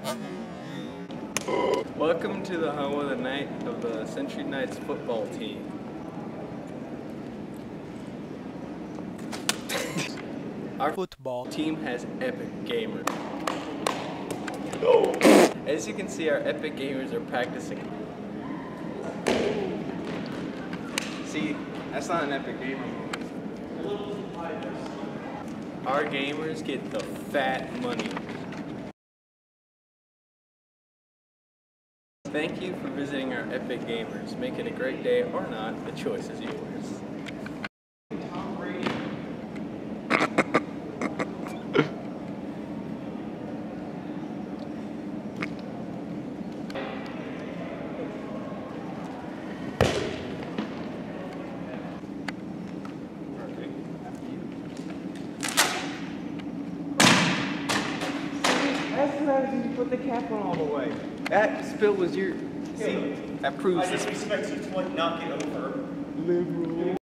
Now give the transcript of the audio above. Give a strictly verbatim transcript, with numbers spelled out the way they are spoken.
Welcome to the home of the night of the Century Knights football team. Our football team has epic gamers. As you can see, our epic gamers are practicing. See, that's not an epic gamer. Our gamers get the fat money. Thank you for visiting our epic gamers. Make it a great day or not, the choice is yours. That's what happens when you put the cap on all the way. That spill was your... See, that proves I just expect you to like knock it over. Liberal.